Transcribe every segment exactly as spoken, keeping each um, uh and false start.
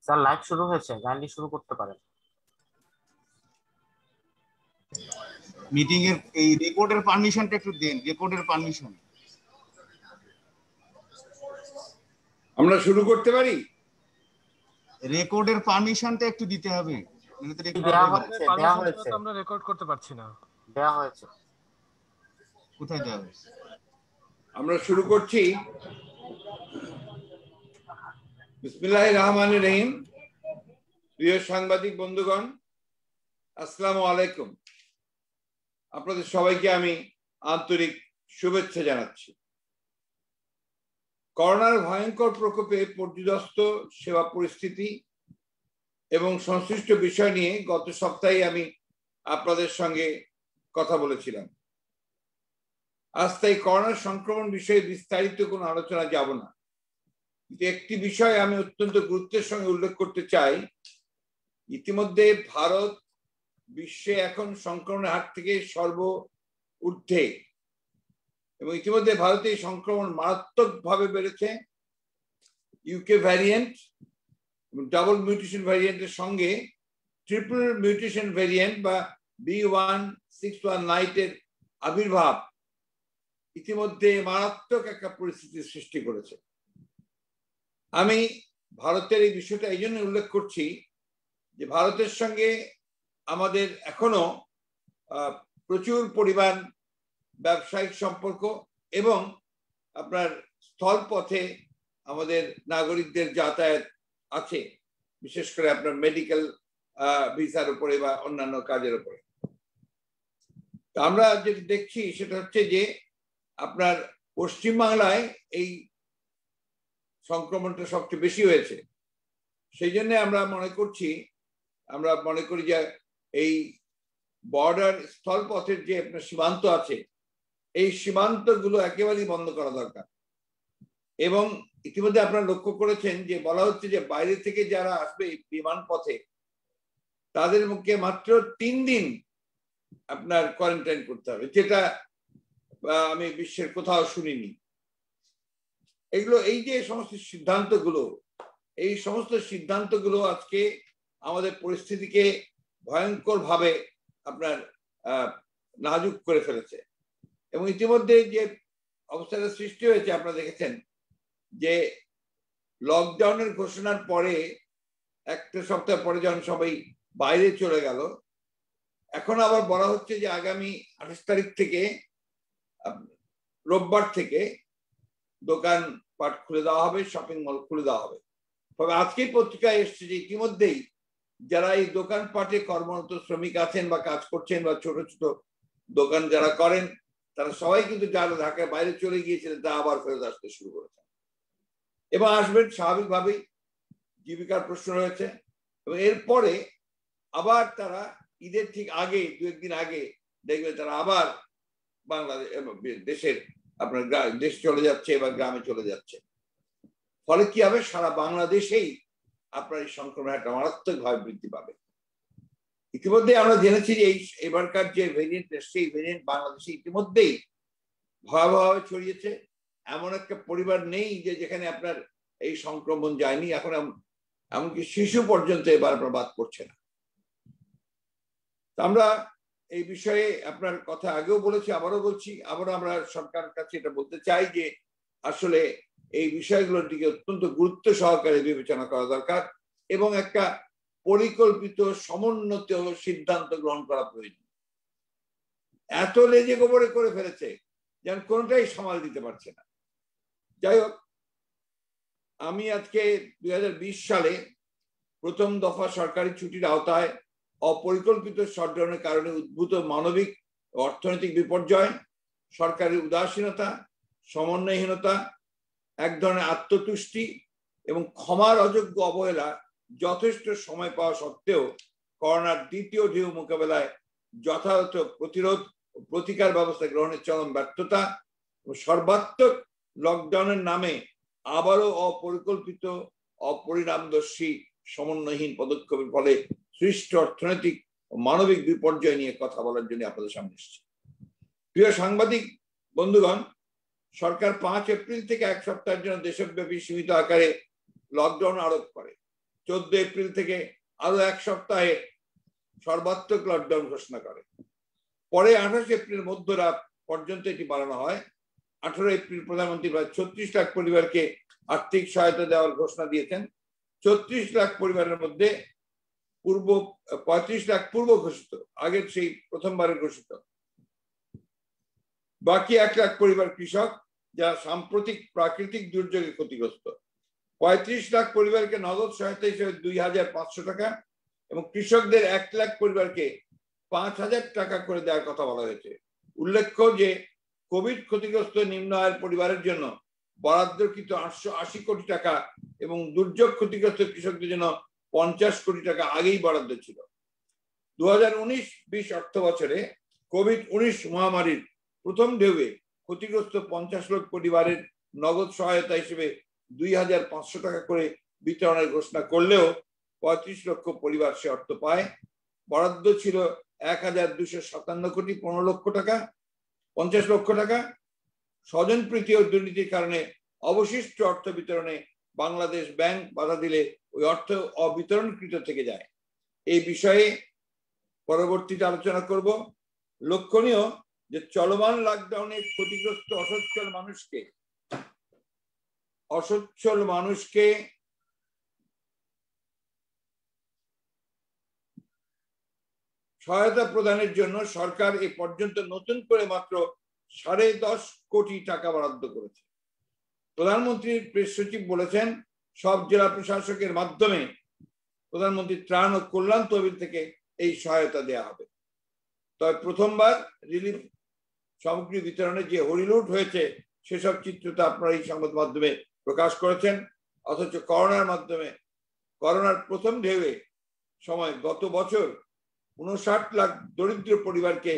Sir live শুরু হয়েছে, kindly শুরু করতে পারেন। মিটিং এর এই রেকর্ডের পারমিশনটা একটু দেন, রেকর্ডের পারমিশন। আমরা শুরু করতে পারি? রেকর্ডের পারমিশনটা একটু দিতে হবে। দেয়া হয়েছে, দেয়া হয়েছে, আমরা রেকর্ড করতে পারছি না। দেয়া হয়েছে। কোথায় দেওয়া হয়েছে? আমরা শুরু করছি। বিসমিল্লাহির রহমানির রহিম। প্রিয় সাংবাদিক বন্ধুগণ, আসসালামু আলাইকুম। আপনাদের সবাইকে আমি আন্তরিক শুভেচ্ছা জানাচ্ছি। করোনার ভয়ঙ্কর প্রকোপে পর্যুদস্ত সেবা পরিস্থিতি এবং সংশ্লিষ্ট বিষয় নিয়ে গত সপ্তাহে আমি আপনাদের সঙ্গে কথা বলেছিলাম। আজ তাই করোনার সংক্রমণ বিষয়ে বিস্তারিত কোনো আলোচনা যাব না, কিন্তু একটি বিষয় আমি অত্যন্ত গুরুত্বের সঙ্গে উল্লেখ করতে চাই। ইতিমধ্যে ভারত বিশ্বে এখন সংক্রমণের হাত থেকে সর্ব ঊর্ধ্বে, এবং ইতিমধ্যে ভারতে সংক্রমণ মারাত্মকভাবে বেড়েছে। ইউকে ভ্যারিয়েন্ট, ডাবল মিউটেশন ভ্যারিয়েন্টের সঙ্গে ট্রিপল মিউটেশন ভ্যারিয়েন্ট বা বি ওয়ান সিক্স ওয়ান নাইটের আবির্ভাব ইতিমধ্যে মারাত্মক একটা পরিস্থিতির সৃষ্টি করেছে। আমি ভারতের এই বিষয়টা এই জন্য উল্লেখ করছি যে ভারতের সঙ্গে আমাদের এখনো প্রচুর পরিমাণ ব্যবসায়িক সম্পর্ক এবং আপনার স্থলপথে আমাদের নাগরিকদের যাতায়াত আছে, বিশেষ করে আপনার মেডিকেল ভিসার উপরে বা অন্যান্য কাজের উপরে। আমরা যেটা দেখছি সেটা হচ্ছে যে আপনার পশ্চিমবাংলায় এই সংক্রমণটা সবচেয়ে বেশি হয়েছে। সেই জন্য আমরা মনে করছি আমরা মনে করি যে এই বর্ডার স্থলপথের যে আপনার সীমান্ত আছে, এই সীমান্তগুলো একেবারেই বন্ধ করা দরকার। এবং ইতিমধ্যে আপনারা লক্ষ্য করেছেন যে বলা হচ্ছে যে বাইরে থেকে যারা আসবে বিমান পথে তাদের মুখে মাত্র তিন দিন আপনার কোয়ারেন্টাইন করতে হবে, যেটা আমি বিশ্বের কোথাও শুনিনি। এগুলো এই যে সমস্ত সিদ্ধান্তগুলো, এই সমস্ত সিদ্ধান্তগুলো আজকে আমাদের পরিস্থিতিকে ভয়ঙ্কর ভাবে আপনার আহ নাজুক করে ফেলেছে। এবং ইতিমধ্যে যে অবস্থাটা সৃষ্টি হয়েছে আপনারা দেখেছেন যে লকডাউনের ঘোষণার পরে একটা সপ্তাহ পরে যখন সবাই বাইরে চলে গেল, এখন আবার বলা হচ্ছে যে আগামী আঠাশ তারিখ থেকে রোববার থেকে দোকান পাট খুলে দেওয়া হবে, শপিং মল খুলে দেওয়া হবে। তবে আজকের পত্রিকায় এসছে যে ইতিমধ্যেই যারা এই দোকান পাটে কর্মরত শ্রমিক আছেন বা কাজ করছেন বা ছোট ছোট দোকান যারা করেন, তারা সবাই কিন্তু যারা ঢাকায় বাইরে চলে গিয়েছিলেন তা আবার ফেরত আসতে শুরু করেছেন এবং আসবেন স্বাভাবিকভাবেই। জীবিকার প্রশ্ন রয়েছে এবং এরপরে আবার তারা ঈদের ঠিক আগে দু একদিন আগে দেখবে তারা আবার বাংলাদেশ দেশের আপনার দেশ চলে যাচ্ছে বা গ্রামে চলে যাচ্ছে। ফলে কি হবে, সারা বাংলাদেশেই আপনার এই সংক্রমণ একটা মারাত্মক ভাবে বৃদ্ধি পাবে। ইতিমধ্যে আমরা জেনেছি যে এই এবারকার যে ভেরিয়েন্ট সেই ভেরিয়েন্ট বাংলাদেশে ইতিমধ্যেই ভয়াবহভাবে ছড়িয়েছে। এমন একটা পরিবার নেই যে যেখানে আপনার এই সংক্রমণ যায়নি। এখন এমনকি শিশু পর্যন্ত এবার আপনার বাদ করছে না। আমরা এই বিষয়ে আপনার কথা আগেও বলেছি, আবারও বলছি, আবারও আমরা সরকারের কাছে এটা বলতে চাই যে আসলে এই বিষয়গুলোর দিকে অত্যন্ত গুরুত্ব সহকারে বিবেচনা করা দরকার এবং একটা পরিকল্পিত সমন্বিত সিদ্ধান্ত গ্রহণ করা প্রয়োজন। এত লেজে গোবরে করে ফেলেছে যেন কোনটাই সামাল দিতে পারছে না। যাই হোক, আমি আজকে দুই হাজার বিশ সালে প্রথম দফা সরকারি ছুটির আওতায় অপরিকল্পিত শটডাউনের কারণে উদ্ভূত মানবিক অর্থনৈতিক বিপর্যয়, সরকারের উদাসীনতা, সমন্বয়হীনতা, এক ধরনের আত্মতুষ্টি এবং ক্ষমার অযোগ্য অবহেলা যথেষ্ট সময় পাওয়া সত্ত্বেও করোনার দ্বিতীয় ঢেউ মোকাবেলায় যথাযথ প্রতিরোধ ও প্রতিকার ব্যবস্থা গ্রহণের চরম ব্যর্থতা ও সর্বাত্মক লকডাউনের নামে আবারও অপরিকল্পিত, অপরিণামদর্শী, সমন্বয়হীন পদক্ষেপের ফলে সৃষ্ট অর্থনৈতিক ও মানবিক বিপর্যয় নিয়ে কথা বলার জন্য আপনাদের সামনে এসেছি। প্রিয় সাংবাদিক বন্ধুগণ, সরকার পাঁচ এপ্রিল থেকে এক সপ্তাহের জন্য দেশব্যাপী সীমিত আকারে লকডাউন আরোপ করে। চোদ্দ এপ্রিল থেকে আরো এক সপ্তাহে সর্বাত্মক লকডাউন ঘোষণা করে। পরে আঠাশ এপ্রিল মধ্যরাত পর্যন্ত এটি বাড়ানো হয়। আঠারো এপ্রিল প্রধানমন্ত্রী প্রায় ছত্রিশ লাখ পরিবারকে আর্থিক সহায়তা দেওয়ার ঘোষণা দিয়েছেন। ছত্রিশ লাখ পরিবারের মধ্যে পূর্ব পঁয়ত্রিশ লাখ পূর্ব ঘোষিত, আগের সেই প্রথমবারের ঘোষিত। বাকি এক লাখ পরিবার কৃষক, যারা সাম্প্রতিক প্রাকৃতিক দুর্যোগে ক্ষতিগ্রস্ত। পঁয়ত্রিশ লাখ পরিবারকে নগদ সহায়তা হিসেবে দুই হাজার পাঁচশো টাকা এবং কৃষকদের এক লাখ পরিবারকে পাঁচ হাজার টাকা করে দেওয়ার কথা বলা হয়েছে। উল্লেখ্য যে কোভিড ক্ষতিগ্রস্ত নিম্ন আয়ের পরিবারের জন্য বরাদ্দকৃত আটশো আশি কোটি টাকা এবং দুর্যোগ ক্ষতিগ্রস্ত কৃষকদের জন্য পঞ্চাশ কোটি টাকা আগেই বরাদ্দ ছিল। দু হাজার উনিশ বিশ অর্থ বছরে কোভিড উনিশ মহামারীর প্রথম ঢেউয়ে ক্ষতিগ্রস্ত পঞ্চাশ লাখ পরিবারের নগদ সহায়তা হিসেবে দুই হাজার পাঁচশো টাকা করে বিতরণের ঘোষণা করলেও পঁয়ত্রিশ লক্ষ পরিবার সে অর্থ পায়। বরাদ্দ ছিল এক হাজার দুশো সাতান্ন কোটি পনেরো লক্ষ টাকা পঞ্চাশ লক্ষ টাকা। স্বজনপ্রীতি ও দুর্নীতির কারণে অবশিষ্ট অর্থ বিতরণে বাংলাদেশ ব্যাংক বাধা দিলে ওই অর্থ অবিতরণকৃত থেকে যায়। এই বিষয়ে পরবর্তীতে আলোচনা করব। লক্ষণীয় যে চলমান লকডাউনে ক্ষতিগ্রস্ত অসচ্ছল মানুষকে অসচ্ছল মানুষকে সহায়তা প্রদানের জন্য সরকার এ পর্যন্ত নতুন করে মাত্র সাড়ে দশ কোটি টাকা বরাদ্দ করেছে। প্রধানমন্ত্রীর প্রেস সচিব বলেছেন, সব জেলা প্রশাসকের মাধ্যমে প্রধানমন্ত্রী ত্রাণ ও কল্যাণ তহবিল থেকে এই সহায়তা দেওয়া হবে। তবে প্রথমবার রিলিফ সামগ্রী বিতরণে যে হরিলুট হয়েছে সেসব চিত্র তো আপনারা এই সংবাদ মাধ্যমে প্রকাশ করেছেন। অথচ করোনার মাধ্যমে করোনার প্রথম ঢেউয়ে সময় গত বছর উনষাট লাখ দরিদ্র পরিবারকে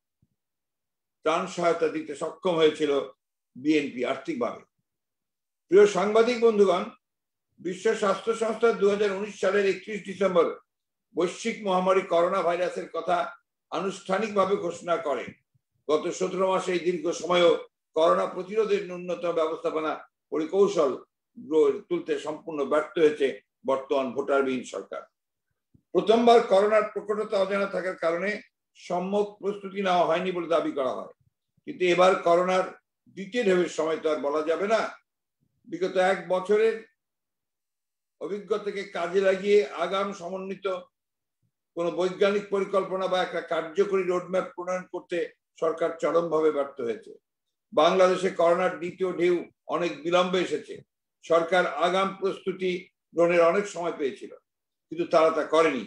ত্রাণ সহায়তা দিতে সক্ষম হয়েছিল বিএনপি আর্থিকভাবে। প্রিয় সাংবাদিক বন্ধুগণ, বিশ্ব স্বাস্থ্য সংস্থা দু হাজার উনিশ সালের একত্রিশ ডিসেম্বর বৈশ্বিক মহামারী করোনা ভাইরাসের কথা আনুষ্ঠানিকভাবে ঘোষণা করে। গত সতেরো মাসে এই দীর্ঘ সময়ও করোনা প্রতিরোধের ন্যূনতম ব্যবস্থাপনা পরিকৌশল তুলতে সম্পূর্ণ ব্যর্থ হয়েছে বর্তমান ভোটারবিহীন সরকার। প্রথমবার করোনার প্রকটতা অজানা থাকার কারণে সম্যক প্রস্তুতি নেওয়া হয়নি বলে দাবি করা হয়। কিন্তু এবার করোনার দ্বিতীয় ঢেউয়ের সময় তো আর বলা যাবে না। বিগত এক বছরের অভিজ্ঞতাকে কাজে লাগিয়ে আগাম সমন্বিত কোন বৈজ্ঞানিক পরিকল্পনা বা একটা কার্যকরী রোডম্যাপ প্রণয়ন করতে সরকার চরমভাবে ব্যর্থ হয়েছে। বাংলাদেশে করোনার দ্বিতীয় ঢেউ অনেক বিলম্বে এসেছে। সরকার আগাম প্রস্তুতি গ্রহণের অনেক সময় পেয়েছিল, কিন্তু তারা তা করেনি।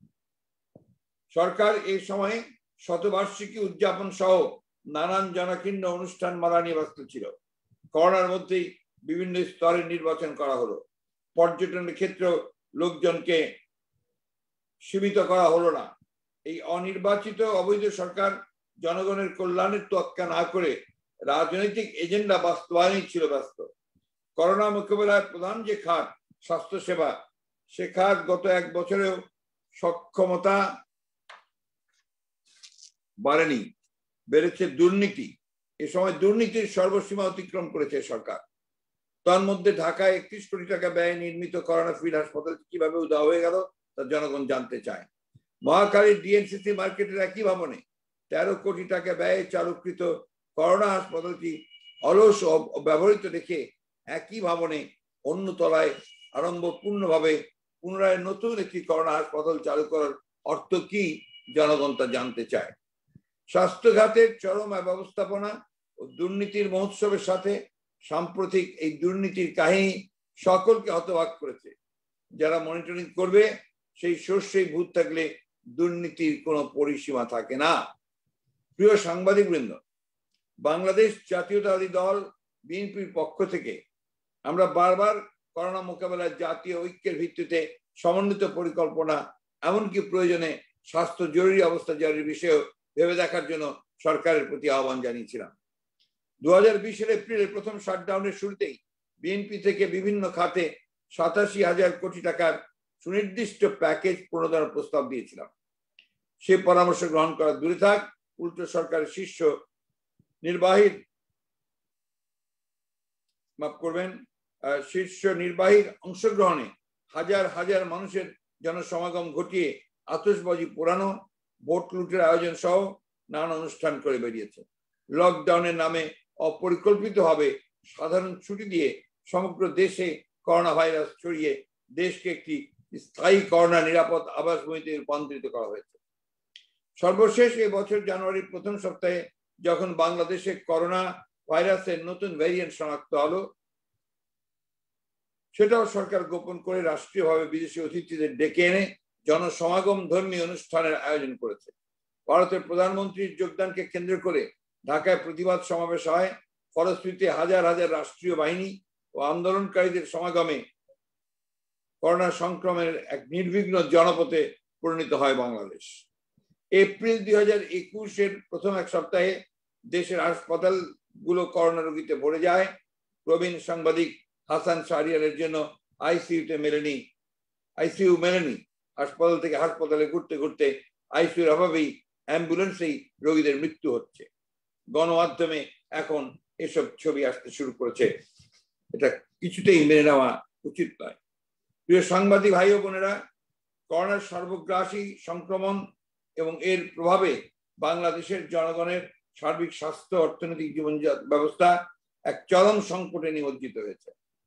সরকার এই সময়ে শতবার্ষিকী উদযাপন সহ নানান জনাকীর্ণ অনুষ্ঠান মালা নিয়ে ব্যস্ত ছিল। করোনার মধ্যেই বিভিন্ন স্তরে নির্বাচন করা হলো। পর্যটনের ক্ষেত্রে লোকজনকে সীমিত করা হলো না। এই অনির্বাচিত অবৈধ সরকার জনগণের কল্যাণের তোয়াক্কা না করে রাজনৈতিক এজেন্ডা বাস্তবায়নই ছিল ব্যস্ত। করোনা মোকাবেলায় প্রধান যে খাত স্বাস্থ্যসেবা, সে খাত গত এক বছরেও সক্ষমতা বাড়েনি, বেড়েছে দুর্নীতি। এ সময় দুর্নীতির সর্বসীমা অতিক্রম করেছে সরকার। তার মধ্যে ঢাকায় একত্রিশ কোটি টাকা ব্যয়ে নির্মিত করোনা ফিল্ড হাসপাতাল কিভাবে উধাও হয়ে গেল তা জনগণ জানতে চায়। মহাখালীর ডিএনসিসি মার্কেটের একই ভবনে তেরো কোটি টাকা ব্যয়ে চালুকৃত করোনা হাসপাতালটি অলস ও ব্যবহৃত রেখে একই ভবনে অন্য তলায় আরম্ভপূর্ণভাবে পুনরায় নতুন একটি করোনা হাসপাতাল চালু করার অর্থ কি, জনগণ তা জানতে চায়। স্বাস্থ্য খাতের চরম ব্যবস্থাপনা ও দুর্নীতির মহোৎসবের সাথে সাম্প্রতিক এই দুর্নীতির কাহিনী সকলকে হতবাক করেছে। যারা মনিটরিং করবে সেই শস্যেই ভূত থাকলে দুর্নীতির কোনো পরিসীমা থাকে না। প্রিয় সাংবাদিক বৃন্দ, বাংলাদেশ জাতীয়তাবাদী দল বিএনপির পক্ষ থেকে আমরা বারবার করোনা মোকাবেলায় জাতীয় ঐক্যের ভিত্তিতে সমন্বিত পরিকল্পনা, এমনকি প্রয়োজনে স্বাস্থ্য জরুরি অবস্থা জারির বিষয়েও ভেবে দেখার জন্য সরকারের প্রতি আহ্বান জানিয়েছিলাম। দু হাজার বিশের এপ্রিলের প্রথম শাটডাউনের শুরুতেই বিএনপি থেকে বিভিন্ন খাতে সাতাশি হাজার কোটি টাকার সুনির্দিষ্ট প্যাকেজ প্রণোদনার প্রস্তাব দিয়েছিলাম। সে পরামর্শ গ্রহণ করা দূরে থাক, উল্টো সরকারের শীর্ষ নির্বাহীর মাফ করবেন শীর্ষ নির্বাহীর অংশগ্রহণে হাজার হাজার মানুষের জনসমাগম ঘটিয়ে আতশবাজি পোড়ানো, ভোট লুটের আয়োজন সহ নানা অনুষ্ঠান করে বেরিয়েছে। লকডাউনের নামে অপরিকল্পিতভাবে সাধারণ ছুটি দিয়ে সমগ্র দেশে করোনা ভাইরাস ছড়িয়ে দেশকে একটি স্থায়ী করোনা নিরাপদ আবাসভূমিতে রূপান্তরিত করা হয়েছে। সর্বশেষ এবছর জানুয়ারির প্রথম সপ্তাহে যখন বাংলাদেশে করোনা ভাইরাসের নতুন ভ্যারিয়েন্ট শনাক্ত হলো, সেটাও সরকার গোপন করে রাষ্ট্রীয়ভাবে বিদেশি অতিথিদের ডেকে এনে জনসমাগম ধর্মীয় অনুষ্ঠানের আয়োজন করেছে। ভারতের প্রধানমন্ত্রীর যোগদানকে কেন্দ্র করে ঢাকায় প্রতিবাদ সমাবেশ হয়। ফলশ্রুতিতে হাজার হাজার রাষ্ট্রীয় বাহিনী ও আন্দোলনকারীদের সমাগমে করোনা সংক্রমণের এক নির্বিঘ্ন জনপথে পরিণত হয় বাংলাদেশ। এপ্রিল দুই হাজার একুশের প্রথম এক সপ্তাহে দেশের হাসপাতালগুলো করোনা রোগীতে ভরে যায়। প্রবীণ সাংবাদিক হাসান শাহরিয়ারের জন্য আইসিইউতে মেলেনি আইসিইউ মেলেনি হাসপাতাল থেকে হাসপাতালে ঘুরতে ঘুরতে আইসিইউর অভাবেই অ্যাম্বুলেন্সেই রোগীদের মৃত্যু হচ্ছে। গণমাধ্যমে এখন এসব ছবি আসতে শুরু করেছে। এটা কিছুতেই মেনে নেওয়া উচিত নয়। প্রিয় সাংবাদিক ভাই ও বোনেরা, করোনার সর্বগ্রাসী সংক্রমণ এবং এর প্রভাবে বাংলাদেশের জনগণের সার্বিক স্বাস্থ্য, অর্থনৈতিক জীবন ব্যবস্থা এক চরম সংকটে নিমজ্জিত হয়েছে।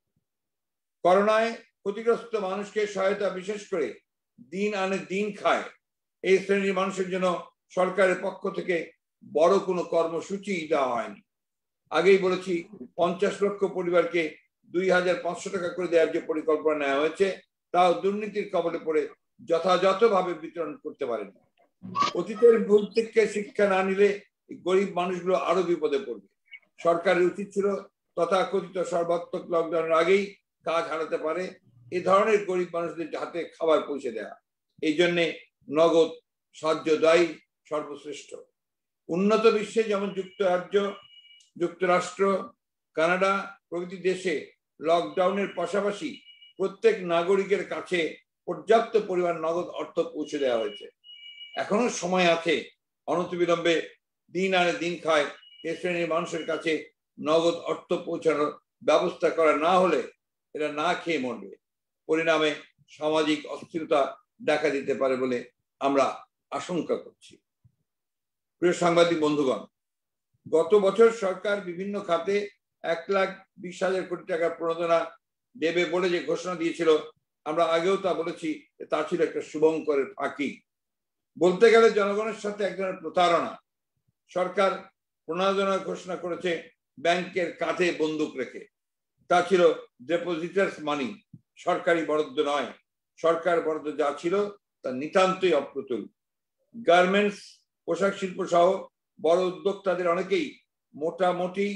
করোনায় ক্ষতিগ্রস্ত মানুষকে সহায়তা, বিশেষ করে দিন আনে দিন খায় এই শ্রেণীর মানুষের জন্য সরকারের পক্ষ থেকে বড় কোনো কর্মসূচি দেওয়া হয়নি। আগেই বলেছি, পঞ্চাশ লক্ষ পরিবারকে দুই হাজার পাঁচশো টাকা করে দেওয়ার যে পরিকল্পনা নেওয়া হয়েছে, তাও দুর্নীতির কবলে পড়ে যথাযথভাবে বিতরণ করতে পারেনি। অতীতের ভুল থেকে শিক্ষা না নিলে গরিব মানুষগুলো আরো বিপদে পড়বে। সরকারের উচিত ছিল তথাকথিত সর্বাত্মক লকডাউনের আগেই কাজ হারাতে পারে এ ধরনের গরিব মানুষদের হাতে খাবার পৌঁছে দেওয়া। এই জন্যে নগদ সাহায্য দেওয়াই সর্বশ্রেষ্ঠ। উন্নত বিশ্বে যেমন যুক্তরাজ্য, যুক্তরাষ্ট্র, কানাডা প্রভৃতি দেশে লকডাউনের পাশাপাশি প্রত্যেক নাগরিকের কাছে পর্যাপ্ত পরিমাণ নগদ অর্থ পৌঁছে দেওয়া হয়েছে। এখনো সময় আছে। অনতিবিলম্বে দিন আনে দিন খায় এ শ্রেণীর মানুষের কাছে নগদ অর্থ পৌঁছানোর ব্যবস্থা করা না হলে এরা না খেয়ে মরবে। পরিণামে সামাজিক অস্থিরতা দেখা দিতে পারে বলে আমরা আশঙ্কা করছি। প্রিয় সাংবাদিক বন্ধুগণ, গত বছর সরকার বিভিন্ন খাতে এক লাখ বিশ হাজার কোটি টাকার প্রণোদনা দেবে বলে যে ঘোষণা দিয়েছিল, আমরা আগেও তা বলেছি, তা ছিল একটা শুভঙ্করের ফাঁকি। বলতে গেলে জনগণের সাথে এক ধরনের প্রতারণা। সরকার প্রণোদনা ঘোষণা করেছে ব্যাংকের কাঁধে বন্দুক রেখে। তা ছিল ডিপোজিটার্স মানি, সরকারি বরাদ্দ নয়। সরকার বরাদ্দ যা ছিল তা নিতান্তই অপ্রতুল। গার্মেন্টস, পোশাক শিল্প সহ বড় উদ্যোক্তাদের অনেকেই মোটামুটি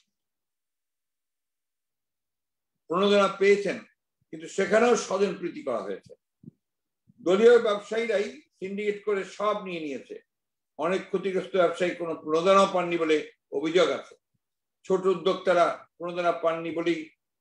প্রণোদনা পেয়েছেন, কিন্তু সেখানেও স্বজনপ্রীতি করা হয়েছে। দলীয় ব্যবসায়ীরাই সিন্ডিকেট করে সব নিয়ে নিয়েছে। অনেক ক্ষতিগ্রস্ত ব্যবসায়ী কোনো প্রণোদনাও পাননি বলে অভিযোগ আছে। ছোট উদ্যোক্তারা প্রণোদনা পাননি বলেই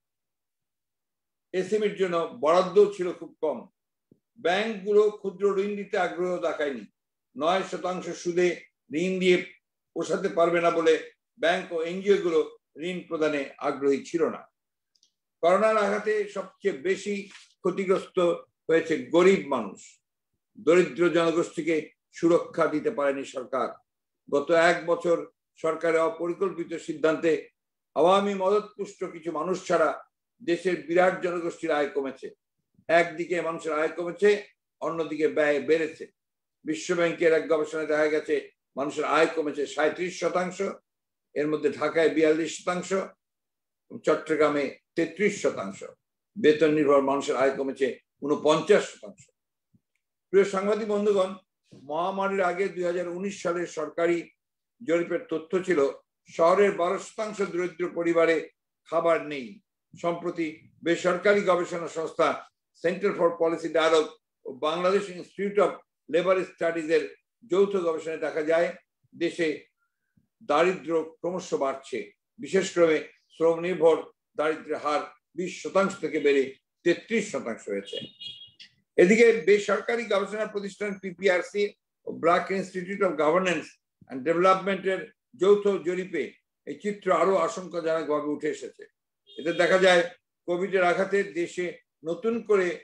এসএমইর জন্য বরাদ্দ ছিল খুব কম। ব্যাংকগুলো ক্ষুদ্র ঋণ দিতে আগ্রহ দেখায়নি। নয় শতাংশ সুদে ঋণ দিয়ে পোষাতে পারবে না বলে ব্যাংক ও এনজিও গুলো ঋণ প্রদানে আগ্রহী ছিল না। করোনার আঘাতে সবচেয়ে বেশি ক্ষতিগ্রস্ত হয়েছে গরিব মানুষ। দরিদ্র জনগোষ্ঠীকে সুরক্ষা দিতে পারেনি সরকার। গত এক বছর সরকারের অপরিকল্পিত সিদ্ধান্তে আওয়ামী মদতপুষ্ট কিছু মানুষ ছাড়া দেশের বিরাট জনগোষ্ঠীর আয় কমেছে। একদিকে মানুষের আয় কমেছে, অন্যদিকে ব্যয় বেড়েছে। বিশ্ব ব্যাংকের এক গবেষণায় দেখা গেছে মানুষের আয় কমেছে সাঁত্রিশ শতাংশ, এর মধ্যে ঢাকায় বিয়াল্লিশ শতাংশ, চট্টগ্রামে তেত্রিশ শতাংশ। বেতন নির্ভর মানুষের আয় কমেছে উনপঞ্চাশ শতাংশ। প্রিয় সাংবাদিক বন্ধুগণ, মহামারীর আগে দুই হাজার উনিশ সালের সরকারি জরিপের তথ্য ছিল শহরের বারো শতাংশ দরিদ্র পরিবারে খাবার নেই। সম্প্রতি বেসরকারি গবেষণা সংস্থা সেন্টার ফর পলিসি ডায়ালগ ও Bangladesh institute of labour studies এর যৌথ গবেষণায় দেখা যায় দেশে দারিদ্র ক্রমশ বাড়ছে। বিশেষ করে শ্রম নির্ভর দারিদ্র্যের হার বিশ শতাংশ থেকে বেড়ে তেত্রিশ শতাংশ হয়েছে। এদিকে বেসরকারি গবেষণা প্রতিষ্ঠান পিপিআরসি ও BRAC institute of governance and ডেভেলপমেন্টের যৌথ জরিপে এই চিত্র আরো আশঙ্কাজনকভাবে উঠে এসেছে। এতে দেখা যায় কোভিডের আঘাতে দেশে নতুন করে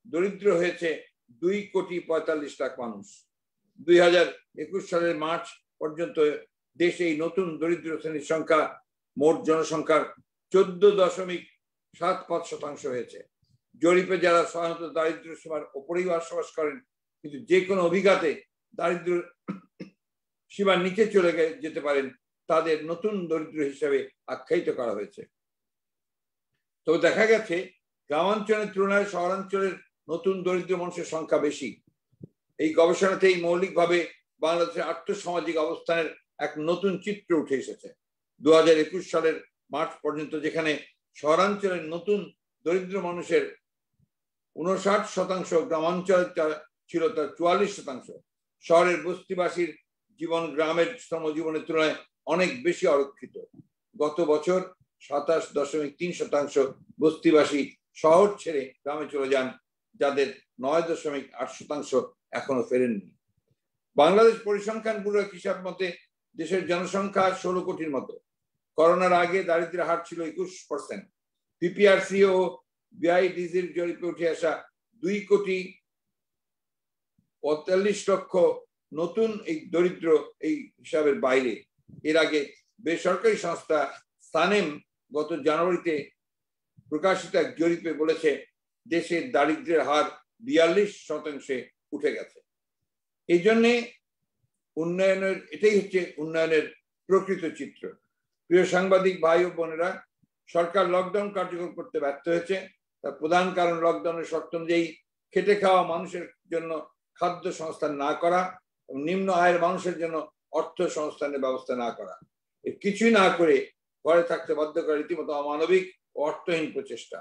দরিদ্র হয়েছে দুই কোটি পঁয়তাল্লিশ লাখ মানুষ। দুই হাজার একুশ সালের মার্চ পর্যন্ত দেশে এই নতুন দরিদ্র শ্রেণীর সংখ্যা মোট জনসংখ্যার চোদ্দ দশমিক সাত পাঁচ শতাংশ হয়েছে। জরিপে যারা সাধারণত দারিদ্র সীমার উপরেই বসবাস করেন কিন্তু যে কোনো অভিঘাতে দারিদ্র সীমার নিচে চলে যেতে পারেন তাদের নতুন দরিদ্র হিসেবে আখ্যায়িত করা হয়েছে। তবে দেখা গেছে গ্রামাঞ্চলের তুলনায় শহরাঞ্চলের নতুন দরিদ্র মানুষের সংখ্যা বেশি। এই গবেষণাতেই মৌলিকভাবে বাংলাদেশের আর্থসামাজিক অবস্থানের এক নতুন চিত্র উঠে এসেছে। দু হাজার একুশ সালের মার্চ পর্যন্ত যেখানে শহরাঞ্চলের নতুন দরিদ্র মানুষের উনষাট শতাংশ, গ্রামাঞ্চলে ছিল তার চুয়াল্লিশ শতাংশ। শহরের বস্তিবাসীর জীবন গ্রামের শ্রমজীবনের তুলনায় অনেক বেশি অরক্ষিত। গত বছর সাতাশ দশমিক তিন শতাংশ বস্তিবাসী শহর ছেড়ে গ্রামে চলে যান, যাদের নয় দশমিক আট শতাংশ এখনো ফেরেননি। বাংলাদেশ পরিসংখ্যান ব্যুরোর হিসাব মতে দেশের জনসংখ্যা ষোলো কোটির মতো। করোনার আগে দারিদ্র্যের হার ছিল একুশ পার্সেন্ট। পিপিআরসি ও বিআইডিসির জরিপে উঠে আসা দুই কোটি পঁয়তাল্লিশ লক্ষ নতুন এই দরিদ্র এই হিসাবের বাইরে। এর আগে বেসরকারি সংস্থা সানেম গত জানুয়ারিতে প্রকাশিত এক জরিপে বলেছে দেশের দারিদ্র্যের হার বিয়াল্লিশ শতাংশে উঠে গেছে। এই জন্যে উন্নয়নের এটাই হচ্ছে উন্নয়নের প্রকৃত চিত্র। প্রিয় সাংবাদিক ভাই ও বোনেরা, সরকার লকডাউন কার্যকর করতে ব্যর্থ হয়েছে। তার প্রধান কারণ লকডাউনের শর্ত অনুযায়ী খেটে খাওয়া মানুষের জন্য খাদ্য সংস্থান না করা এবং নিম্ন আয়ের মানুষের জন্য অর্থ সংস্থানের ব্যবস্থা না করা। কিছুই না করে ঘরে থাকতে বাধ্য করা রীতিমতো অমানবিক ও অর্থহীন প্রচেষ্টা।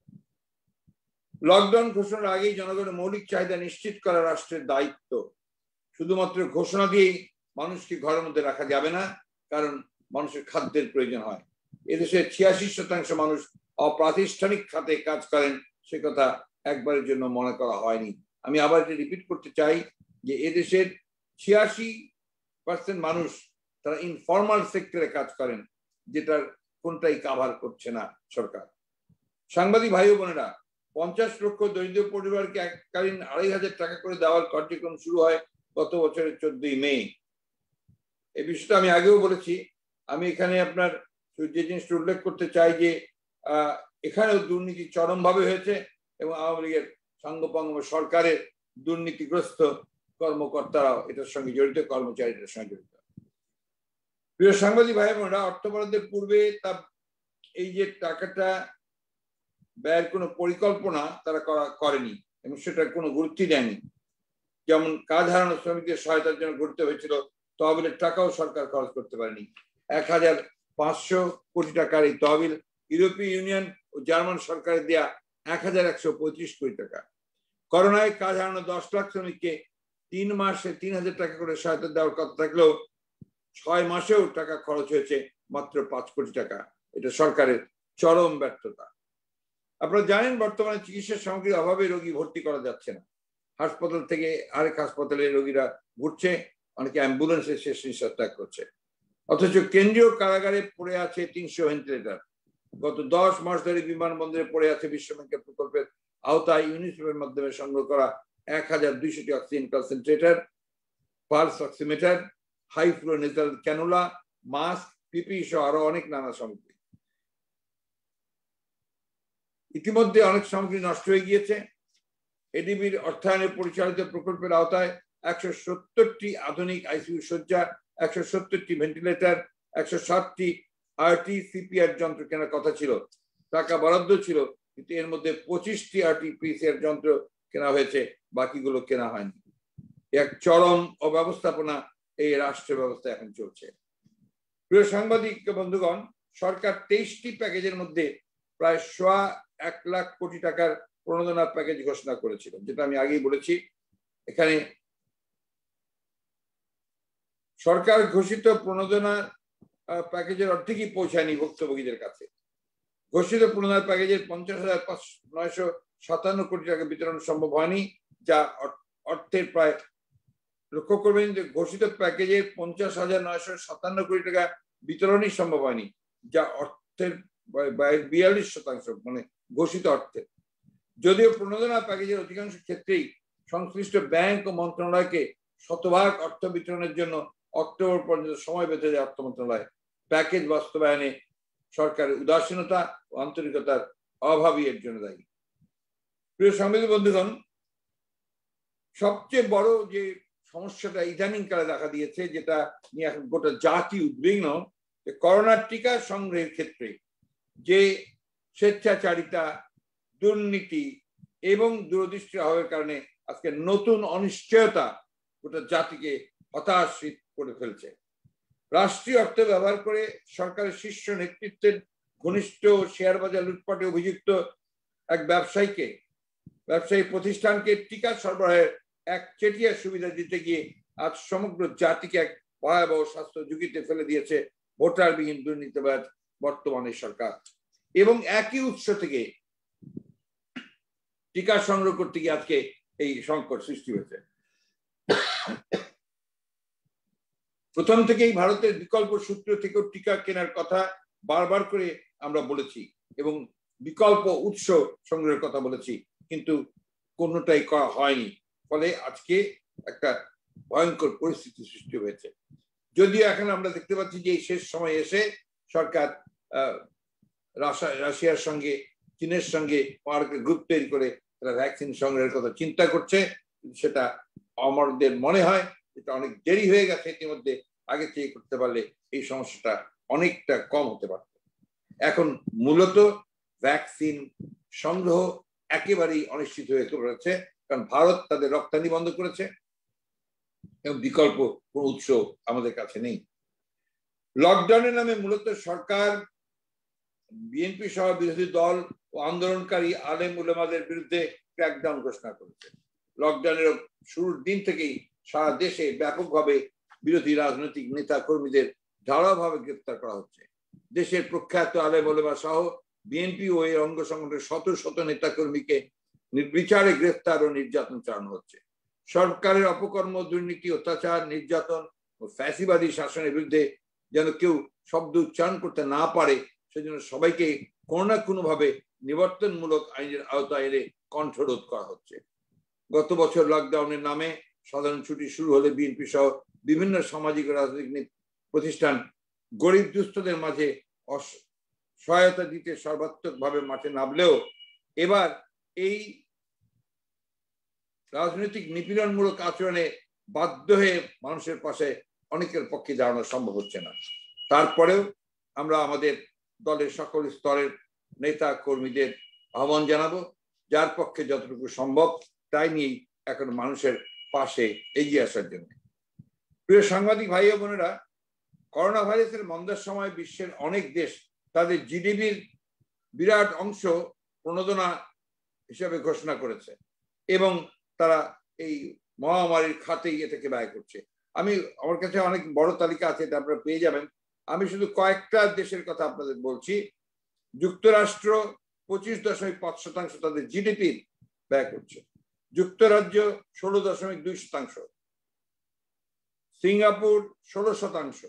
লকডাউন ঘোষণার আগেই জনগণের মৌলিক চাহিদা নিশ্চিত করা রাষ্ট্রের দায়িত্ব। শুধুমাত্র ঘোষণা দিয়েই মানুষকে ঘরের মধ্যে রাখা যাবে না, কারণ মানুষের খাদ্যের প্রয়োজন হয়। এদেশের ছিয়াশি শতাংশ মানুষ অপ্রাতিষ্ঠানিক খাতে কাজ করেন, সে কথা একবারের জন্য মনে করা হয়নি। আমি আবার এটা রিপিট করতে চাই যে এদেশের ছিয়াশি পার্সেন্ট মানুষ তারা ইনফর্মাল সেক্টরে কাজ করেন, যেটার কোনটাই কাভার করছে না সরকার। সাংবাদিক ভাই বোনেরা, পঞ্চাশ লক্ষ দরিদ্র পরিবারকে এককালীন আড়াই হাজার টাকা করে দেওয়ার কার্যক্রম শুরু হয় গত বছরের চোদ্দই মে। এই বিষয়টা আমি আগেও বলেছি। আমি এখানে আপনার যে জিনিসটা উল্লেখ করতে চাই যে আহ এখানেও দুর্নীতি চরমভাবে হয়েছে এবং আওয়ামী লীগের সাঙ্গপাঙ্গ সরকারের দুর্নীতিগ্রস্ত কর্মকর্তারাও এটার সঙ্গে জড়িত, কর্মচারীদের সঙ্গে জড়িত। প্রিয় সাংবাদিক ভাই বোনেরা, অর্থ বরাদ্দের পূর্বে তা এই যে টাকাটা ব্যয়ের কোনো পরিকল্পনা তারা করা করেনি এবং সেটার কোনো গুরুত্বই দেয়নি। যেমন কাজ হারানো শ্রমিকদের সহায়তার জন্য গড়তে হয়েছিল তহবিলের টাকাও সরকার খরচ করতে পারেনি। এক হাজার পাঁচশো কোটি টাকার এই তহবিল ইউরোপীয় ইউনিয়ন ও জার্মান সরকারের দেয়া এক হাজার একশো পঁয়ত্রিশ কোটি টাকা। করোনায় কাজ হারানো দশ লাখ শ্রমিককে তিন মাসে তিন হাজার টাকা করে সহায়তা দেওয়ার কথা থাকলেও ছয় মাসেও টাকা খরচ হয়েছে মাত্র পাঁচ কোটি টাকা। এটা সরকারের চরম ব্যর্থতা। আপনারা জানেন বর্তমানে চিকিৎসা সামগ্রীর অভাবে রোগী ভর্তি করা যাচ্ছে না। হাসপাতাল থেকে আরেক হাসপাতালে রোগীরা ঘুরছে, অনেকে অ্যাম্বুলেন্সে শেষ নিঃশ্বাস ত্যাগ করছে। অথচ কেন্দ্রীয় কারাগারে পড়ে আছে তিনশো ভেন্টিলেটর। গত দশ মাস ধরে বিমানবন্দরে পড়ে আছে বিশ্ব ব্যাংকের প্রকল্পের আওতায় ইউনিসেফের মাধ্যমে সংগ্রহ করা এক হাজার দুইশোটি oxygen concentrator, pulse oximeter, high flow nasal cannula, mask, PPE সহ আরো অনেক নানা সামগ্রী। ইতিমধ্যে অনেক সামগ্রী নষ্ট হয়ে গিয়েছে। এডিবির অর্থায়নে পরিচালিত প্রকল্পের আওতায় একশো সত্তরটি আধুনিক আইসিইউ শয্যা, একশো সত্তরটি ভেন্টিলেটর, একশো ষাটটি আরটি সিপিআর যন্ত্র কেনার কথা ছিল। টাকা বরাদ্দ ছিল, কিন্তু এর মধ্যে পঁচিশটি আরটি পিসিআর যন্ত্র কেনা হয়েছে, বাকিগুলো কেনা হয়নি। এক চরম অব্যবস্থাপনা এই রাষ্ট্র ব্যবস্থা এখন চলছে। প্রিয় সাংবাদিক বন্ধুগণ, সরকার তেইশটি প্যাকেজের মধ্যে প্রায় সোয়া এক লাখ কোটি টাকার প্রণোদনা প্যাকেজ ঘোষণা করেছিল, যেটা আমি আগেই বলেছি। এখানে সরকার ঘোষিত প্রণোদনা প্যাকেজের অর্ধেকই পৌঁছায়নি ভুক্তভোগীদের কাছে। ঘোষিত প্রণোদনা প্যাকেজের পঞ্চাশ হাজার নয়শো সাতান্ন কোটি টাকা বিতরণ সম্ভব হয়নি, যা অর্থের প্রায়, লক্ষ্য করবেন যে ঘোষিত প্যাকেজের পঞ্চাশ হাজার নয়শো সাতান্ন কোটি টাকা বিতরণই সম্ভব হয়নি, যা অর্থের বিয়াল্লিশ শতাংশ, মানে ঘোষিত অর্থের। যদিও প্রণোদনা প্যাকেজের অধিকাংশ ক্ষেত্রেই সংশ্লিষ্ট ব্যাংক ও মন্ত্রণালয়কে শতভাগ অর্থ বিতরণের জন্য অক্টোবর পর্যন্ত সময় বেঁধে দেয় অর্থ মন্ত্রণালয়, প্যাকেজ বাস্তবায়নে সরকারের উদাসীনতা ও আন্তরিকতার অভাবই এর জন্য দায়ী। প্রিয় সাংবাদিক বন্ধুগণ, সবচেয়ে বড় যে সমস্যাটা ইদানিং কালে দেখা দিয়েছে, যেটা নিয়ে এখন গোটা জাতি উদ্বিগ্ন, যে করোনার টিকা সংগ্রহের ক্ষেত্রে যে স্বেচ্ছাচারিতা, দুর্নীতি এবং দূরদৃষ্টির অভাবের কারণে আজকে নতুন অনিশ্চয়তা গোটা জাতিকে হতাশ করে ফেলছে। রাষ্ট্রীয় অর্থ ব্যবহার করে সরকারের শীর্ষ নেতৃত্বের ঘনিষ্ঠ শেয়ার বাজার লুটপাটে অভিযুক্ত এক ব্যবসায়ীকে ব্যবসায়ী প্রতিষ্ঠানকে টিকা সরবরাহের এক চেটিয়া সুবিধা দিতে গিয়ে আজ সমগ্র জাতিকে এক ভয়াবহ স্বাস্থ্য ঝুঁকিতে ফেলে দিয়েছে ভোটারবিহীন দুর্নীতিবাজ বর্তমানের সরকার। এবং একই উৎস থেকে টিকা সংগ্রহ করতে গিয়ে আজকে এই সংকট সৃষ্টি হয়েছে। প্রথম থেকেই ভারতের বিকল্প সূত্র থেকেও টিকা কেনার কথা বারবার করে আমরা বলেছি এবং বিকল্প উৎস সংগ্রহের কথা বলেছি, কিন্তু কোনোটাই করা হয়নি। ফলে আজকে একটা ভয়ঙ্কর পরিস্থিতি সৃষ্টি হয়েছে। যদিও এখন আমরা দেখতে পাচ্ছি যে এই শেষ সময় এসে সরকার আহ রাশিয়ার সঙ্গে, চীনের সঙ্গে গ্রুপ তৈরি করে তারা ভ্যাকসিন সংগ্রহের কথা চিন্তা করছে, সেটা আমাদের মনে হয় এটা অনেক দেরি হয়ে গেছে। ইতিমধ্যে আগে থেকে করতে পারলে এই সমস্যাটা অনেকটা কম হতে পারত। এখন মূলত ভ্যাকসিন সংগ্রহ একেবারেই অনিশ্চিত হয়ে পড়েছে, কারণ ভারত তাদের রপ্তানি বন্ধ করেছে এবং বিকল্প কোন উৎস আমাদের কাছে নেই। লকডাউনের নামে মূলত সরকার, বিএনপি সহ বিরোধী দল ও আন্দোলনকারী আলেম উলেমাদের বিরুদ্ধে ক্র্যাকডাউন ঘোষণা করেছে। লকডাউনের শুরুর দিন থেকেই সারা দেশে ব্যাপকভাবে বিরোধী রাজনৈতিক নেতা কর্মীদের ধারাভাবে গ্রেপ্তার করা হচ্ছে। দেশের প্রখ্যাত আলেম উলেমা সহ বিএনপি ও এর অঙ্গ সংগঠনের শত শত নেতা কর্মীকে নির্বিচারে গ্রেফতার ও নির্যাতন চালানো হচ্ছে। সরকারের অপকর্ম, দুর্নীতি, অত্যাচার, নির্যাতন ও ফ্যাসিবাদী শাসনের বিরুদ্ধে যেন কেউ শব্দ উচ্চারণ করতে না পারে, সেজন্য সবাইকে কোনো না কোনো ভাবে নিবর্তনমূলক আইনের আওতায় এনে কণ্ঠরোধ করা হচ্ছে। গত বছর লকডাউনের নামে সাধারণ ছুটি শুরু হলে বিএনপি সহ বিভিন্ন সামাজিক ও রাজনৈতিক প্রতিষ্ঠান গরিব দুস্থদের মাঝে সহায়তা দিতে সর্বাত্মকভাবে মাঠে নামলেও এবার এই রাজনৈতিক নিপীড়নমূলক আচরণে বাধ্য হয়ে মানুষের পাশে অনেকের পক্ষে দাঁড়ানো সম্ভব হচ্ছে না। তারপরেও আমরা আমাদের দলের সকল স্তরের নেতা কর্মীদের আহ্বান জানাবো, যার পক্ষে যতটুকু সম্ভব তাই নিয়েই এখন মানুষের পাশে এগিয়ে আসার জন্য। প্রিয় সাংবাদিক ভাই ও বোনেরা, করোনা ভাইরাসের মন্দার সময় বিশ্বের অনেক দেশ তাদের জিডিপির বিরাট অংশ প্রণোদনা হিসেবে ঘোষণা করেছে এবং তারা এই মহামারীর খাতেই এটাকে ব্যয় করছে। আমি আমার কাছে অনেক বড় তালিকা আছে, এটা আপনারা পেয়ে যাবেন। আমি শুধু কয়েকটা দেশের কথা আপনাদের বলছি। যুক্তরাষ্ট্র পঁচিশ দশমিক পাঁচ শতাংশ তাদের জিডিপি ব্যয় করছে, যুক্তরাজ্য ষোলো দশমিক দুই শতাংশ, সিঙ্গাপুর ষোলো শতাংশ,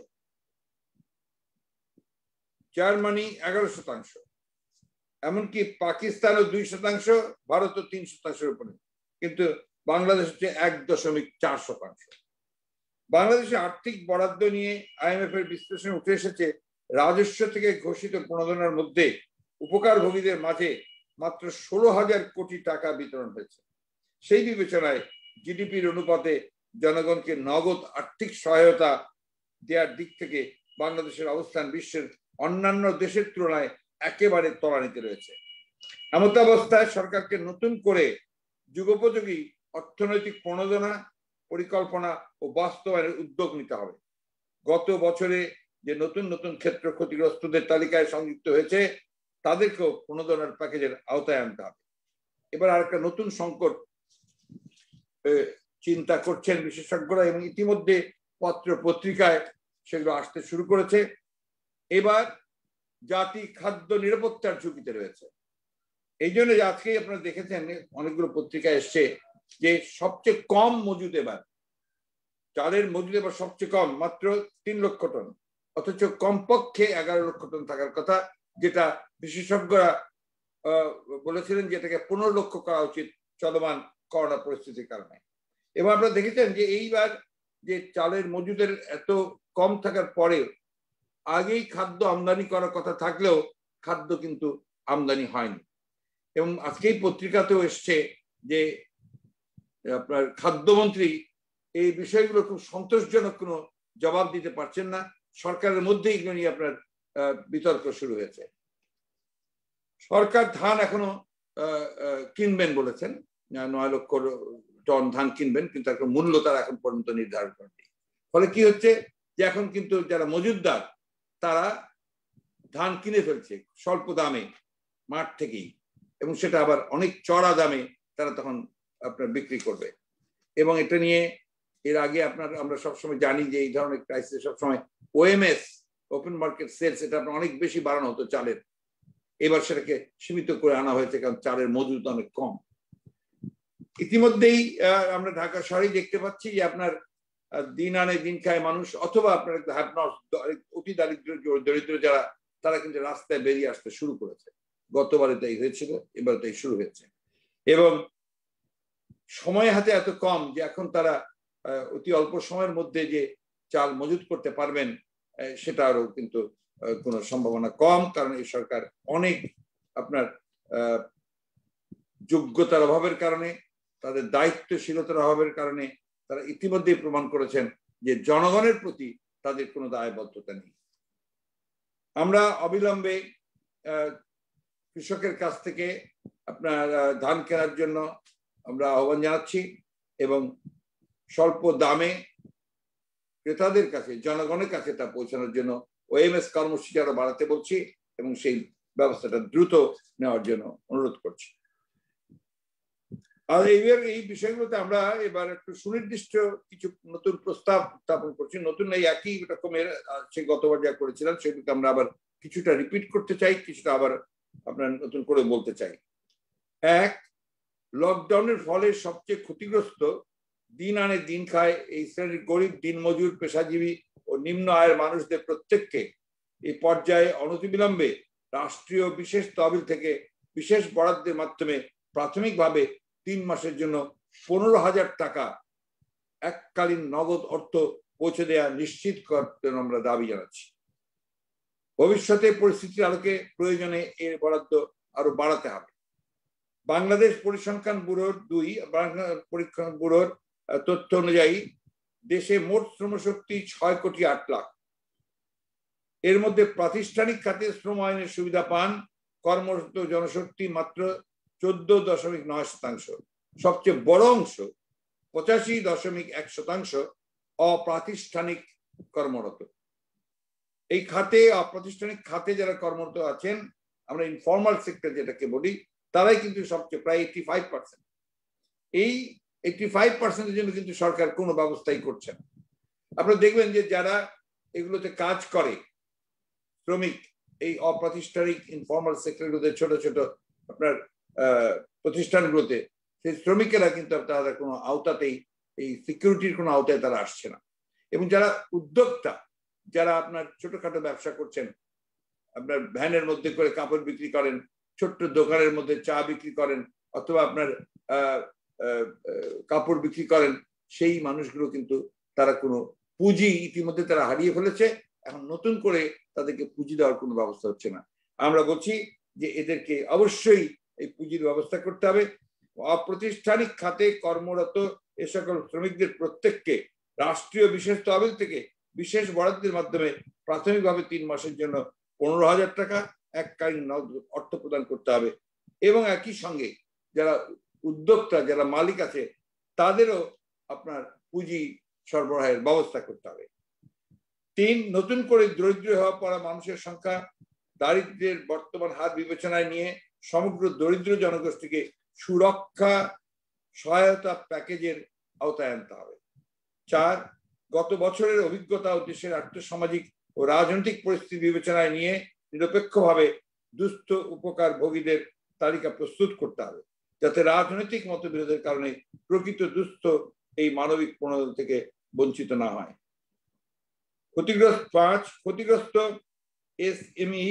জার্মানি এগারো শতাংশ, এমনকি পাকিস্তানও দুই শতাংশ, ভারতও তিন শতাংশের উপরে, কিন্তু বাংলাদেশ হচ্ছে এক দশমিক চার শতাংশ। বাংলাদেশের আর্থিক বরাদ্দ নিয়ে আইএমএফ এর বিশ্লেষণ উঠে এসেছে, রাজস্ব থেকে ঘোষিত প্রণোদনার মধ্যে উপকারভোগীদের মাঝে মাত্র ষোলো হাজার কোটি টাকা বিতরণ হয়েছে। সেই বিবেচনায় জিডিপির অনুপাতে জনগণকে নগদ আর্থিক সহায়তা দেওয়ার দিক থেকে বাংলাদেশের অবস্থান বিশ্বের অন্যান্য দেশের তুলনায় একেবারে তলানিতে রয়েছে। এমতাবস্থায় সরকারকে নতুন করে যুগোপযোগী অর্থনৈতিক প্রণোদনা পরিকল্পনা ও বাস্তবায়নের উদ্যোগ নিতে হবে। গত বছরে যে নতুন নতুন ক্ষেত্র ক্ষতিগ্রস্তদের তালিকায় সংযুক্ত হয়েছে তাদেরকেও প্রণোদনার প্যাকেজের আওতায় আনতে হবে। এবার আরেকটা নতুন সংকট চিন্তা করছেন বিশেষজ্ঞরা এবং ইতিমধ্যে পত্র পত্রিকায় সেগুলো আসতে শুরু করেছে। এবার জাতি খাদ্য নিরাপত্তার ঝুঁকিতে রয়েছে। এই জন্য আজকেই আপনারা দেখেছেন অনেকগুলো পত্রিকায় এসছে যে সবচেয়ে কম মজুদ এবার চালের মজুদ এবার সবচেয়ে কম মাত্র তিন লক্ষ টন, অথচ কমপক্ষে এগারো লক্ষ টন থাকার কথা, যেটা বিশেষজ্ঞরা বলেছিলেন যে এটাকে পনেরো লক্ষ করা উচিত চলমান করোনা পরিস্থিতির কারণে। এবং আপনারা দেখেছেন যে এইবার যে চালের মজুদের এত কম থাকার পরেও আগেই খাদ্য আমদানি করার কথা থাকলেও খাদ্য কিন্তু আমদানি হয়নি। এবং আজকেই পত্রিকাতেও এসছে যে আপনার খাদ্যমন্ত্রী এই বিষয়গুলো খুব সন্তোষজনক কোনো জবাব দিতে পারছেন না। সরকারের মধ্যে এগুলো নিয়ে আপনার বিতর্ক শুরু হয়েছে। সরকার ধান এখনো কিনবেন বলেছেন, নয় লক্ষ টন ধান কিনবেন, কিন্তু একটা মূল্য তারা এখন পর্যন্ত নির্ধারণ করেনি। ফলে কি হচ্ছে যে এখন কিন্তু যারা মজুদদার তারা ধান কিনে ফেলছে স্বল্প দামে মাঠ থেকেই, এবং সেটা আবার অনেক চড়া দামে তারা তখন আপনার বিক্রি করবে। এবং এটা নিয়ে এর আগে আপনার আমরা সবসময় জানি যে এই ধরনের ক্রাইসিস সবসময় ওএমএস ওপেন মার্কেট সেলস এটা আপনার অনেক বেশি বাড়ানো হতো চালের, এবার সেটাকে সীমিত করে আনা হয়েছে কারণ চালের মজুদ অনেক কম। ইতিমধ্যেই আমরা ঢাকা শহরেই দেখতে পাচ্ছি যে আপনার দিন আনে দিন খায় মানুষ, অথবা আপনার অতি দারিদ্র দরিদ্র যারা, তারা কিন্তু রাস্তায় বেরিয়ে আসতে শুরু করেছে। গতবারে তাই হয়েছিল, এবার তাই শুরু হয়েছে। এবং সময় হাতে এত কম যে এখন তারা অতি অল্প সময়ের মধ্যে যে চাল মজুত করতে পারবেন সেটা আরও কিন্তু কোনো সম্ভাবনা কম, কারণ এই সরকার অনেক আপনার যোগ্যতার অভাবের কারণে, তাদের দায়িত্বশীলতার অভাবের কারণে তারা ইতিমধ্যেই প্রমাণ করেছেন যে জনগণের প্রতি তাদের কোনো দায়বদ্ধতা নেই। আমরা অবিলম্বে কৃষকের কাছ থেকে আপনার ধান কেনার জন্য আমরা আহ্বান জানাচ্ছি এবং স্বল্প দামে ক্রেতাদের কাছে, জনগণের কাছে তা পৌঁছানোর জন্য ওএমএস কর্মসূচি আরো বাড়াতে বলছি এবং সেই ব্যবস্থাটা দ্রুত নেওয়ার জন্য অনুরোধ করছি। আর এইবার এই বিষয়গুলোতে আমরা এবার একটু সুনির্দিষ্ট কিছু নতুন প্রস্তাব উত্থাপন করছি। নতুন এই একই রকমের সে গতবার যা করেছিলাম সেগুলোকে আমরা আবার কিছুটা রিপিট করতে চাই, কিছুটা আবার আপনার নতুন করে বলতে চাই। এক, লকডাউনের ফলে সবচেয়ে ক্ষতিগ্রস্ত দিন আনে দিন খায় এই শ্রেণীর গরিব দিনমজুর পেশাজীবী ও নিম্ন আয়ের মানুষদের প্রত্যেককে এই পর্যায়ে অনতিবিলম্বে রাষ্ট্রীয় বিশেষ তহবিল থেকে বিশেষ বরাদ্দের মাধ্যমে প্রাথমিকভাবে তিন মাসের জন্য পনেরো হাজার টাকা এককালীন নগদ অর্থ পৌঁছে দেওয়া নিশ্চিত করতে আমরা দাবি জানাচ্ছি। ভবিষ্যতে পরিস্থিতির আলোকে প্রয়োজনে এর বরাদ্দ আরো বাড়াতে হবে। বাংলাদেশ পরিসংখ্যান ব্যুরোর দুই পরিসংখ্যান ব্যুরোর তথ্য অনুযায়ী দেশে মোট শ্রমশক্তি ছয় কোটি আট লাখ। এর মধ্যে প্রাতিষ্ঠানিক খাতে শ্রম আইনের সুবিধা পান কর্মরত জনশক্তি মাত্র চোদ্দ দশমিক নয় শতাংশ। সবচেয়ে বড় অংশ পঁচাশি দশমিক এক শতাংশ অপ্রাতিষ্ঠানিক কর্মরত। এই খাতে অপ্রাতিষ্ঠানিক খাতে যারা কর্মরত আছেন, আমরা ইনফর্মাল সেক্টর যেটাকে বলি, তারাই কিন্তু সবচেয়ে প্রায় এইটি ফাইভ পার্সেন্ট। এই এইটি ফাইভ পার্সেন্টের জন্য কিন্তু সরকার কোনো ব্যবস্থাই করছে না। আপনারা দেখবেন যে যারা এগুলোতে কাজ করে শ্রমিক, এই অপ্রাতিষ্ঠানিক ইনফর্মাল সেক্টরগুলোতে ছোট ছোট আপনার আহ প্রতিষ্ঠানগুলোতে, সেই শ্রমিকেরা কিন্তু তারা কোনো আওতাতেই এই সিকিউরিটির কোনো আওতায় তারা আসছে না। এবং যারা উদ্যোক্তা, যারা আপনার ছোটখাটো ব্যবসা করছেন, আপনার ভ্যানের মধ্যে করে কাপড় বিক্রি করেন, ছোট্ট দোকানের মধ্যে চা বিক্রি করেন, অথবা আপনার আহ কাপড় বিক্রি করেন, সেই মানুষগুলো কিন্তু তারা কোনো পুঁজি ইতিমধ্যে তারা হারিয়ে ফেলেছে। এখন নতুন করে তাদেরকে পুঁজি দেওয়ার কোনো ব্যবস্থা হচ্ছে না। আমরা বলছি যে এদেরকে অবশ্যই এই পুঁজির ব্যবস্থা করতে হবে। অপ্রাতিষ্ঠানিক খাতে কর্মরত এ সকল শ্রমিকদের প্রত্যেককে রাষ্ট্রীয় বিশেষ তহবিল থেকে বিশেষ বরাদ্দের মাধ্যমে প্রাথমিকভাবে তিন মাসের জন্য পনেরো হাজার টাকা এককালীন অর্থ প্রদান করতে হবে। এবং একই সঙ্গে যারা উদ্যোক্তা, যারা মালিক আছে, তাদেরও আপনার পুঁজি সরবরাহের ব্যবস্থা করতে হবে। তিন, নতুন করে দরিদ্র হওয়া পড়া মানুষের সংখ্যা, দারিদ্র্যের বর্তমান হার বিবেচনায় নিয়ে সমগ্র দরিদ্র জনগোষ্ঠীকে সুরক্ষা সহায়তা প্যাকেজের আওতায় আনতে হবে। চার, গত বছরের অভিজ্ঞতা ও দেশের আর্থসামাজিক ও রাজনৈতিক পরিস্থিতি বিবেচনায় নিয়ে নিরপেক্ষভাবে দুস্থ উপকার ভোগীদের তালিকা প্রস্তুত করতে হবে, যাতে রাজনৈতিক মতবিরোধের কারণে প্রকৃত দুস্থ এই মানবিক প্রণোদনা থেকে বঞ্চিত না হয়। ক্ষতিগ্রস্ত পাঁচ, ক্ষতিগ্রস্ত এসএমই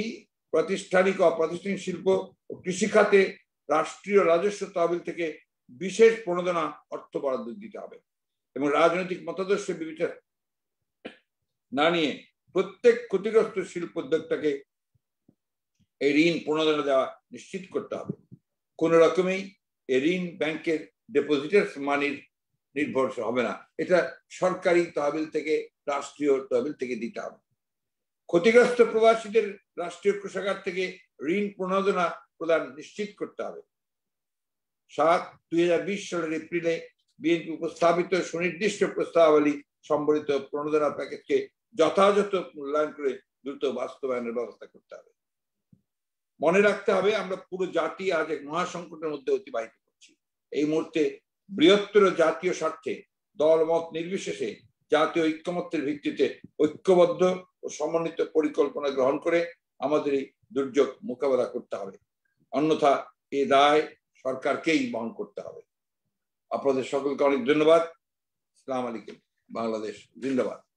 প্রাতিষ্ঠানিক ও অপ্রাতিষ্ঠানিক শিল্প ও কৃষিখাতে রাষ্ট্রীয় রাজস্ব তহবিল থেকে বিশেষ প্রণোদনা অর্থ বরাদ্দ দিতে হবে এবং রাজনৈতিক মতাদর্শ বিবেচনা না নিয়ে প্রত্যেক ক্ষতিগ্রস্ত শিল্প উদ্যোক্তাকে এই ঋণ প্রণোদনা দেওয়া নিশ্চিত করতে হবে। কোন রকমেই এই ঋণ ব্যাংকের ডিপোজিটার্স মানির নির্ভরশীল হবে না, এটা সরকারি তহবিল থেকে, রাষ্ট্রীয় তহবিল থেকে দিতে হবে। ক্ষতিগ্রস্ত প্রবাসীদের রাষ্ট্রীয় কোষাগার থেকে ঋণ প্রণোদনা প্রদান নিশ্চিত করতে হবে। সাত দুই হাজার বিশ সালের এপ্রিলে বিএনপি উপস্থাপিত সুনির্দিষ্ট প্রস্তাবাবলী সম্বলিত প্রণোদনা প্যাকেজকে যথাযথ মূল্যায়ন করে দ্রুত বাস্তবায়নের ব্যবস্থা করতে হবে। মনে রাখতে হবে, আমরা পুরো জাতি আজ এক মহাসংকটের মধ্যে অতিবাহিত করছি। এই মুহূর্তে বৃহত্তর জাতীয় স্বার্থে দল মত নির্বিশেষে জাতীয় ঐক্যমত্যের ভিত্তিতে ঐক্যবদ্ধ ও সমন্বিত পরিকল্পনা গ্রহণ করে আমাদের এই দুর্যোগ মোকাবেলা করতে হবে, অন্যথা এ দায় সরকারকেই বহন করতে হবে। আপনাদের সকলকে অনেক ধন্যবাদ। আসসালামু আলাইকুম। বাংলাদেশ জিন্দাবাদ।